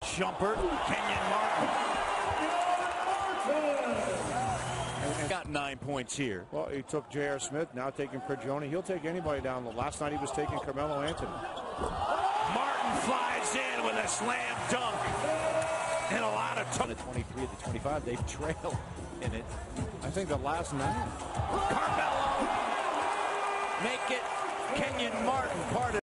Jumper, Kenyon Martin. Got 9 points here. Well, he took J.R. Smith, now taking Prigioni. He'll take anybody down. Last night he was taking Carmelo Anthony. Martin flies in with a slam dunk. And a lot of the 23 at the 25, they've trailed in it. I think the last 9. Carmelo make it Kenyon Martin part of